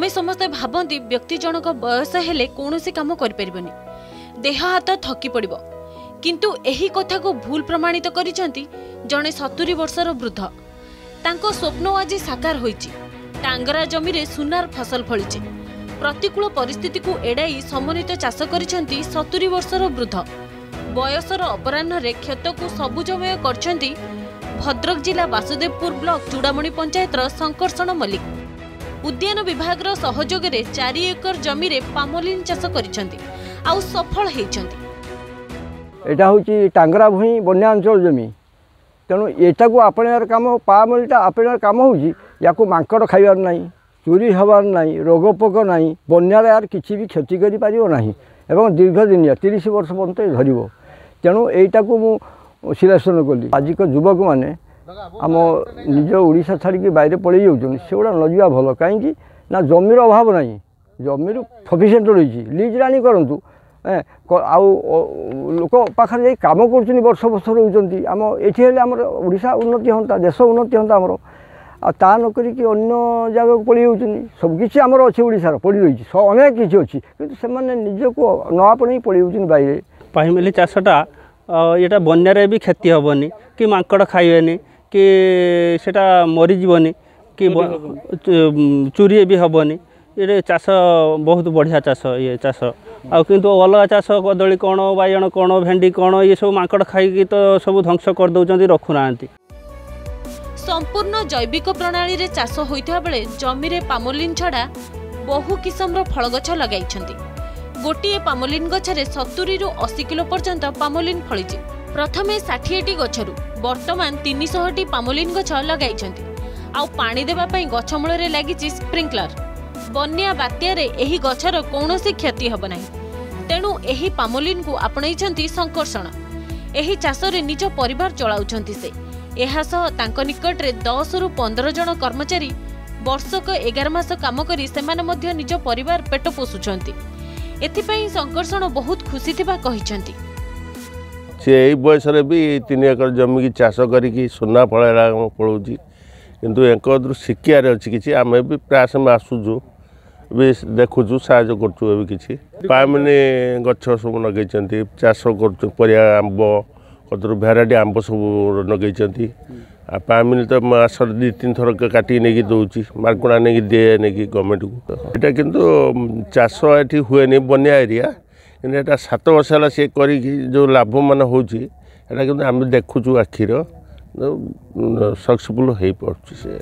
पुणी समस्ते भावती व्यक्ति जनक बयस हेले कौनसी काम करिपरिबनी, देह हाथ थकी पड़िबो, किंतु एही कथा को भूल प्रमाणित करिसेंती जणे 70 वर्षर वृद्ध। तांको स्वप्न आज साकार होईची। टांगरा जमी रे सुनार फसल फळीची। प्रतिकूल परिस्थिति को एड़ाई समन्वित चाष करिसेंती 70 वर्षर वृद्ध। बयसर अपराह्न रे क्षत को सबुजमय करछंती भद्रक जिला वासुदेवपुर ब्लॉक चूड़ामणि पंचायतर संकर्षण मल्लिक। उद्यान विभाग सहयोग रे 4 एकर जमी रे पामोलिन चाष करिसेंती आउ सफल हेइछंती। एटा होची टांगरा भूई बन्या अंचल जमी, तेणु एटा को आपणार काम पामोलिटा आपणार काम होची। याको मांकड़ खाइबार नाही, चोरी हबार नाही, रोगपोक नाही, बन्यार यार किसी भी क्षति करि पारिबो नाही एवं दीर्घ दिन 30 वर्ष पर्यंत धरिबो। तेणु एटा को मु सिलेक्शन कली। आजिक युवक माने आम निज ओडिशा छाड़ी बाहर पड़े जाऊँ, सेगुड़ा न जा भल कहीं ना जमीर अभाव ना, जमीर सफिसीयंट रही लीज राणी करूँ आउ लोक पाखे जा कम कर वर्ष वर्ष रोच आम ये आम ओडिशा उन्नति हाँ, देश उन्नति हाँ आमर ता नक अन्य जगह पड़े जाऊँ। सबकि आमर अच्छे ओडिशार पड़ी रही अनेक किसी अच्छी कि निजक न आपणे पड़े जाऊँ बाहर। पाइमिली चाषटा यहाँ बन्यारे भी क्षति हेनी कि मांकड़ खाइबेनी कि सेटा मरीजनी कि चोरी भी हेनी। ये चाष बहुत बढ़िया चाष, ये चाष आ किंतु अलग चाष कदली कौन बैगण कौन भेंडी कौन ये सब मांकड़ खाई तो सब ध्वंस कर दौरान रखुना। संपूर्ण जैविक प्रणाली रे चाष होइता बेले जमी रे पामोलिन छड़ा बहु किस्म फल गछ लगाइछंती। गोटे पामोलिन गछरे 70 रु 80 किलो पर्यंत पामोलिन फळिछि। प्रथमे 60टी गछरु वर्तमान 300टी पामोलिन गछ लगाइछंती। आउ पानी देबा पई गछ मूल रे लागिछि स्प्रिंकलर। बन्या बात्या रे एही गछर कोनोसी क्षति हबो नाही, तेणु एही पामोलिन को आपणैछंती संकर्षण। एही चाष रे निज परिवार चलाउछंती से। एहा सह तांको निकट रे 10 रु 15 जन कर्मचारी वर्षक 11 मास काम करी सेमाने मध्य निज परिवार पेट पोषुछंती। एथिपई संकर्षण बहुत खुशी थिबा कहिछंती। से एई बयस रे भी 3 एकर जमी की चाष करी सुना फळेला पळौची, किंतु एकर शिक्षार अच्छी किसी आम भी प्रयास में आसुचु भी देखुचु साहय करूँ। किसी पामिनी गछ सब लगे चाष कर आंब कतर भेराइटी आंब सब लगे। पामिनी तो मास 2-3 थर काटिक नहीं दौर मार्कुणा नहीं दिए नहीं गवर्नमेंट को। यहाँ किंतु चाष ये हुए बन्या एरिया कि 7 वर्ष है सी कर जो लाभ मान होता आम देखुचु आखिर सक्सेसफुल हो पार्छ से।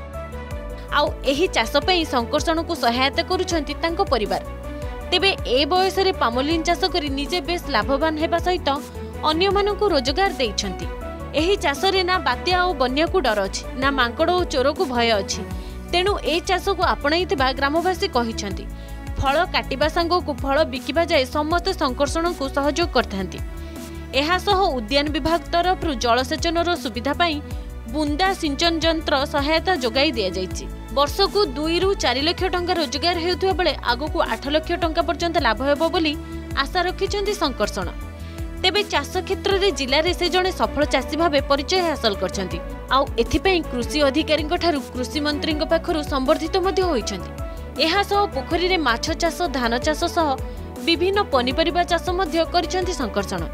आउ एही चाष पई संकर्षण को सहायता करूछंती तांको परिवार। तेबे ए बयस रे पामोलिन चाष करी निजे बेस लाभवान हेबा सहित अन्य मानकु रोजगार देइछंती। एही चाष रे ना बात्या और बन्या को डर अछि, ना मांकड़ और चोर को भय अछि। तेणु ए चाष को आपणाइथिबा ग्रामवासी कहिछंती। फल काटिबा सांगो को फल बिकिबा जाय समस्त संकर्षण को सहयोग करथांती। एहा सह उद्यान विभाग तरफ जलसेचन सुविधा पाई बुंदा सिंचन यंत्र सहायता जोगाई दिया जाइछि। वर्ष को 2 रु 4 लाख टंका रोजगार हेउथबा बेले आगो को 8 लाख टंका पर्यंत लाभ हेबो बोली आशा रखिछन्ति संकर्षण। तेबे चाष क्षेत्र रे जिल्ला रे से जणे सफल चाषी भाबे परिचय हासिल करछन्ति। आउ एथिपई कृषि अधिकारी ठारू कृषि मंत्री पाखरु संबर्धित मध्ये होइछन्ति। एहा सह पोखरी रे माछ चाष, धान चाष सह विभिन्न पनिपरिबा चाष मध्ये करिछन्ति संकर्षण।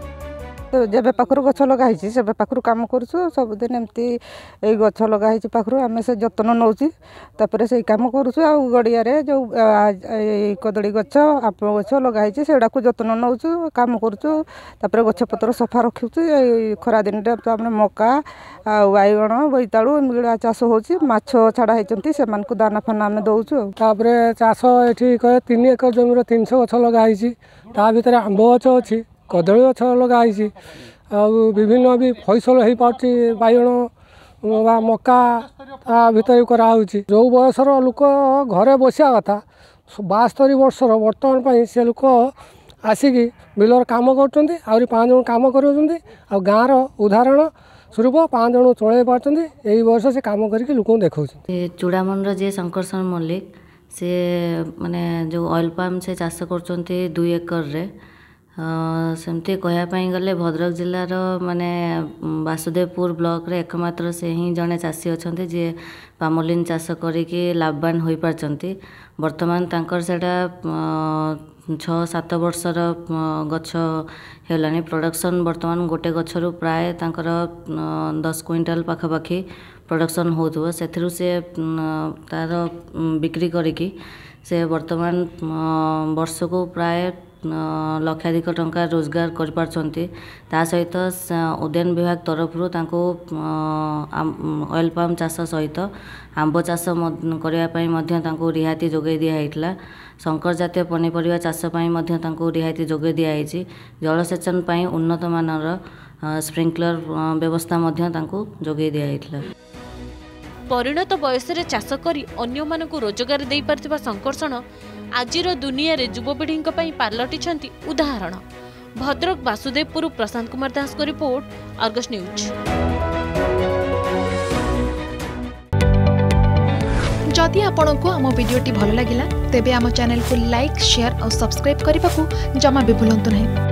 जब पाखर गछ लगाई से पाखर कम कर सबुदिन एमती गछ लगाई पाखर आम से जत्न नौची से कम कर गड़िया जो कदली गछ आप गछ लगाई से जत्न नौचु कम कर गछ पतर सफा रखु। खरा दिन मका बैगण बोईतालु एमगुड़ा चाष हो छाड़ा होती से दाना फाना आम दौचु। चाष ये 3 एकर जमीर 300 गछ लगाई भितर आंब गछ अच्छी, कदली गछ लगाई विभिन्न भी फसल हो पार्टी बैगण मका भितर कराऊँ। जो बयसर लोक घरे बसिया कथा 72 वर्षर बर्तमान से लोक आसिक बिलर कम कर 5 जन कम कर गाँव उदाहरण स्वरूप 5 जन चल पार्टी यही बयस से कम करके लोक देखा। चूड़ामणि जे संकर्षण मल्लिक से माने जो ऑयल पाम से चाष कर 2 एकर रे सेमती कहवाई गले भद्रक जिलार माने वासुदेवपुर ब्लॉक रे एकमात्र से ही जड़े चाषी अच्छा जी पामोलिन चाष करिकी लाभवान हो पारचंती। वर्तमान तांकर सेटा 6-7 वर्षर गछ हेलानी प्रोडक्शन वर्तमान गोटे गछरु प्राय तांकर 10 क्विंटाल पाखापाखि प्रोडक्शन होथबो सेथिरु से तार बिक्री करिकी से वर्तमान वर्ष को प्राय लक्षाधिक टंका रोजगार कर पारछंती। ता सहित उद्यान विभाग तरफ ऑयल पाम चाष सहित आंब चाष करने रिहाती जोगे दिया। शंकर जातीय पनीपरिया चाष रिहाती जोगे दिखाई। जलसेचन पाई उन्नत मानर स्प्रिंकलर व्यवस्था जोगे दिया। परिणत बयस चाष करी अन्य मानकु रोजगार दे पारथिबा संकर्षण आजिर दुनिया रे युवपीढ़ी पालटिछंती उदाहरण। भद्रक वासुदेवपुर प्रशांत कुमार दास को रिपोर्ट, अर्गस न्यूज। जदि आपंक आम भिडी भल लगा तेब आम चैनल को लाइक, शेयर और सब्सक्राइब करने को जमा भी भूलु नहीं।